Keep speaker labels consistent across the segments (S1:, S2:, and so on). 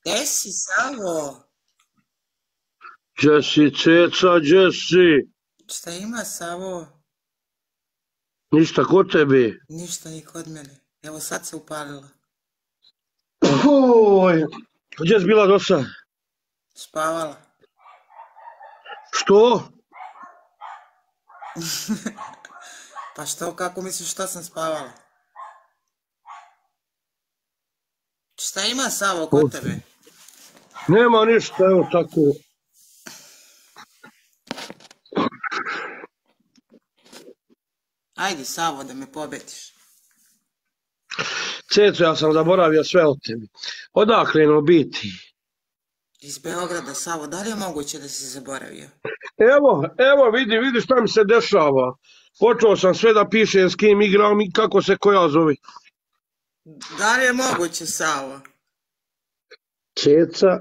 S1: Gde si, Savo?
S2: Gdje si, ceca, gdje si?
S1: Šta ima, Savo?
S2: Ništa kod tebe.
S1: Ništa ni kod mene. Evo sad se upalila.
S2: Oj, gdje si bila do sad?
S1: Spavala.
S2: Što?
S1: Pa što, kako misliš što sam spavala? Šta ima, Savo, kod tebe?
S2: Nema ništa, evo tako.
S1: Ajde, Savo, da me pobediš.
S2: Ceco, ja sam zaboravio sve od tebi. Odakle no biti?
S1: Iz Beograda, Savo, da li je moguće da si zaboravio?
S2: Evo, vidi šta mi se dešava. Počeo sam sve da pišem s kim igram i kako se koja zove.
S1: Da li je moguće, Savo?
S2: Ceca,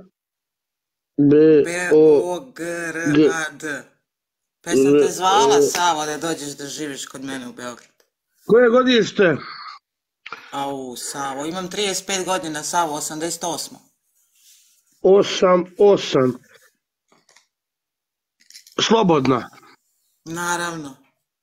S1: B-O-G-R-A-D. Pa sam te zvala, Savo, da dođeš da živiš kod mene u Beogradu.
S2: Koje godište?
S1: Au, Savo, imam 35 godina, Savo, 88.
S2: 8. Slobodna.
S1: Naravno.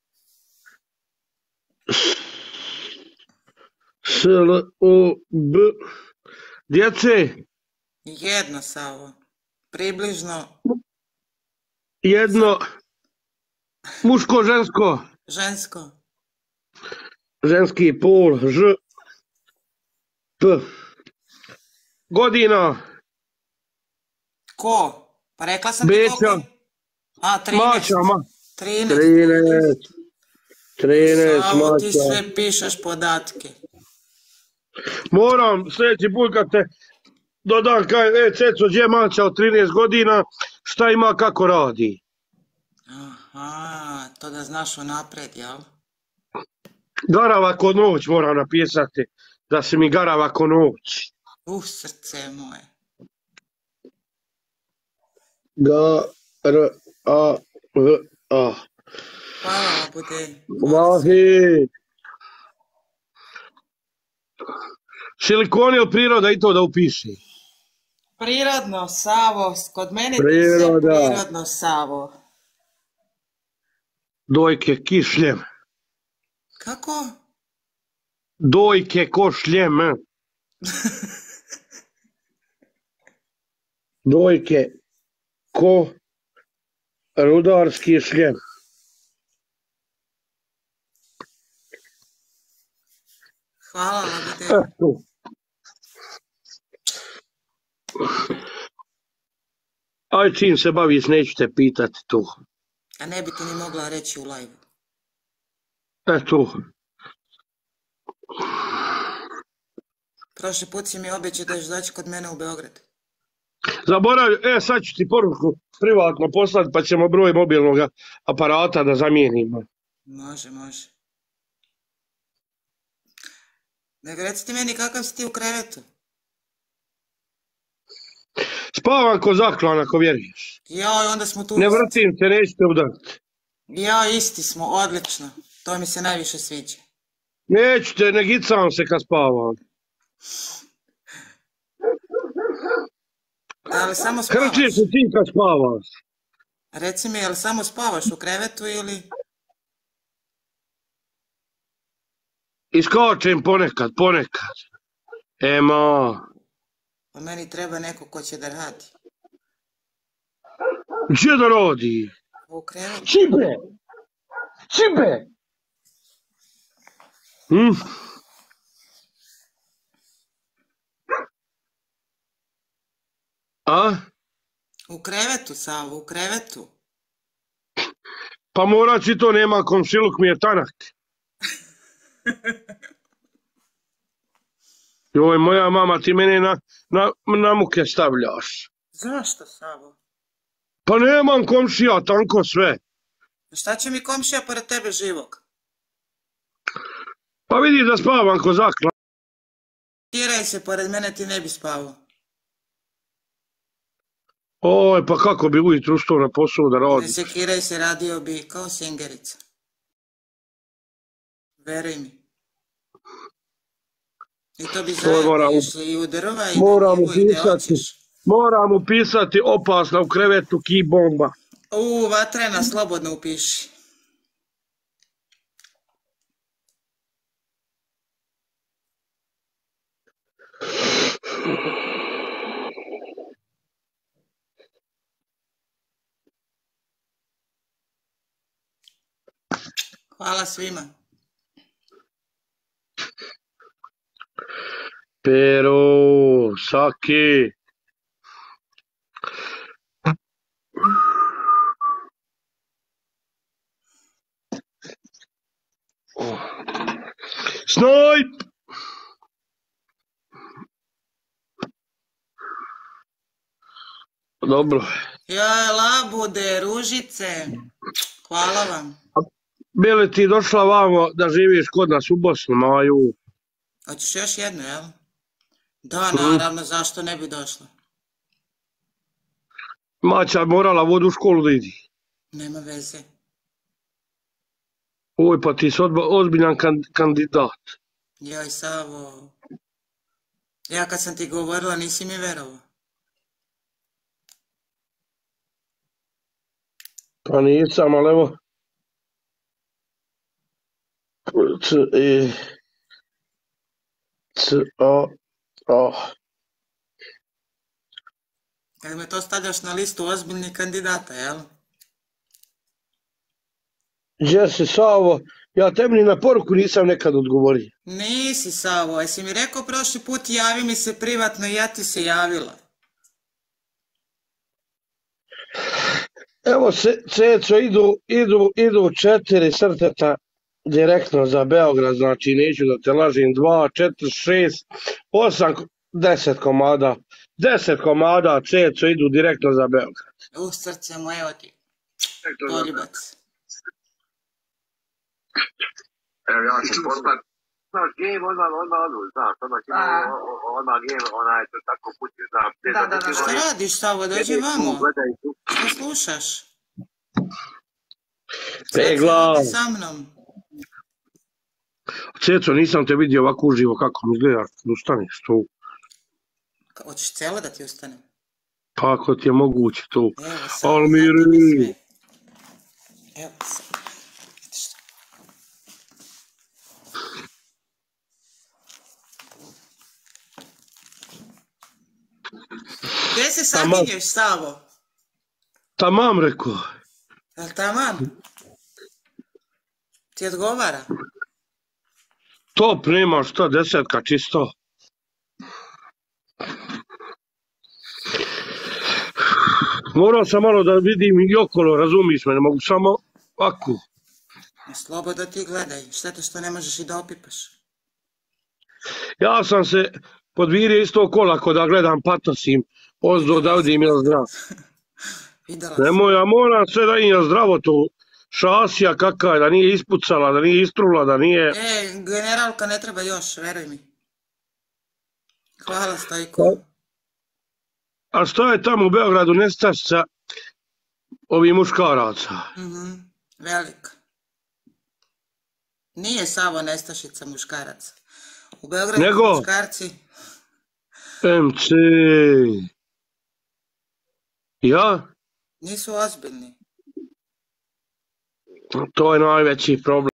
S2: S-L-O-B. Djece?
S1: Jedno, Savo. Približno.
S2: Jedno. Muško, žensko?
S1: Žensko.
S2: Ženski pol. Ž. P. Godina?
S1: Ko? Pa rekla sam ti
S2: Beća.
S1: koliko? A, 13.
S2: Mača,
S1: 13.
S2: 13,
S1: Savo, ti
S2: mača.
S1: sve pišeš podatke.
S2: Moram sljedeći put kad te dodam kaj, Ceco, gdje je mača od 13 godina, šta ima, kako radi.
S1: Aha, to da znaš unaprijed, jel?
S2: Garava ko noć moram napisati, da se mi garava ko noć.
S1: Srce moje.
S2: G-R-A-V-A.
S1: Hvala, bude.
S2: Vahi. Silikon ili priroda i to da upiši?
S1: Prirodno, Savo, kod mene ti
S2: Priroda.
S1: sve prirodno, Savo.
S2: Dojke kišljem.
S1: Kako?
S2: Dojke košljem. Dojke ko rudarski šljem.
S1: Hvala, bude.
S2: Aj, čim se baviš, neću te pitati to.
S1: A ne bi ti ni mogla reći u live-u.
S2: Eto.
S1: Prošli put si mi obećao da ćeš doći kod mene u Beograd.
S2: Zaboravio, sad ću ti poruku privatno poslati pa ćemo broj mobilnog aparata da zamijenimo.
S1: Može. Nego reci ti meni kakav si ti u krevetu.
S2: Spavam ko zaklan ako vjeruješ.
S1: Joj, onda smo tu.
S2: Ne vrtim se, neću te udariti.
S1: Joj, isti smo, odlično. To mi se najviše sviđa.
S2: Neću te, ne gicam se kad spavam.
S1: Ali samo spavaš?
S2: Hrčiš se ti kad spavaš.
S1: Reci mi, jel samo spavaš u krevetu ili...
S2: Iskočim ponekad. Ema.
S1: Pa meni treba neko ko će da radi.
S2: Gdje da radi?
S1: U krevetu.
S2: Čibe! A?
S1: U krevetu, Savo, u krevetu.
S2: Pa morat si to, nema komšiluk mi je tanak. Joj, moja mama, ti mene na muke stavljaš.
S1: Zašto, Savo?
S2: Pa nemam komšija, tanko sve.
S1: Šta će mi komšija pored tebe živog?
S2: Pa vidi da spavam ko zaklan.
S1: Tiraj se, pored mene ti ne bi spavao.
S2: Oj, pa kako bi ujutru ustao na posao da radi?
S1: Ne sekiraj se, radio bi kao singerica. Veruj mi. I to bi zajedno išli i u drva i na njivu i gdje hoćeš.
S2: Moram upisati opasna u krevetu ki bomba.
S1: Vatrena, slobodno upiši. Hvala svima.
S2: Pero, Saki. Snojp! Dobro.
S1: Ja, labude, ružice. Hvala vam.
S2: Bi li ti došla vamo da živiš kod nas u Bosnu, Maju?
S1: Hoćeš još jednu, jel? Da, naravno, zašto ne bi došla?
S2: Maća morala vodu u školu da idi.
S1: Nema veze.
S2: Oj, pa ti si ozbiljan kandidat.
S1: Joj, Savo. Ja kad sam ti govorila, nisi mi verovao.
S2: Pa nisam, ali evo.
S1: Kad me to stavljaš na listu ozbiljnih kandidata, jel?
S2: Gdje si, Savo? Ja tebi ni na poruku nisam nekad odgovorio.
S1: Nisi, Savo. Jesi mi rekao prošli put javi mi se privatno i ja ti se javila.
S2: Evo, Ceco, idu 4 srteta direktno za Beograd, znači neću da te lažim, 2, 4, 6, 8, 10 komada. 10 komada Ceco idu direktno za Beograd.
S1: Srce moje, evo ti. Poljubac.
S3: Evo ja ću poslati. Znaš, game odmah odmah, znaš, odmah game, onaj to tako puti, znaš.
S1: Da. Šta radiš, Savo, dođi vamo. Šta slušaš?
S2: Pegla.
S1: Sa mnom.
S2: Ceco, nisam te vidio ovako uživo, kako mi gledaš, ustaneš tu.
S1: Hoćeš cijelo da ti ustanem?
S2: Kako ti je moguće tu?
S1: Evo sad,
S2: Almiri.
S1: Evo sad. Gdje se saginješ, Savo?
S2: Tamam, rekao.
S1: Jel tamam? Ti odgovara?
S2: Top nema šta, 10 čisto. Morao sam malo da vidim i okolo, razumiš me, ne mogu samo ovako.
S1: Slobodno ti gledaj, šteta što ne možeš i da opipaš.
S2: Ja sam se podvirio isto kola ko da gledam patosim, ozdo da vidim je zdrav. Nemoj, ja moram sve da im je zdravo to. Šasija kakva je, da nije ispucala, da nije istrula, da nije...
S1: Generalka ne treba još, veruj mi. Hvala, Stojko.
S2: A šta je tamo u Beogradu nestašica ovih muškaraca?
S1: Velika. Nije Savo nestašica muškaraca. U Beogradu muškarci...
S2: MC... Ja?
S1: Nisu ozbiljni.
S2: To je najveći problem.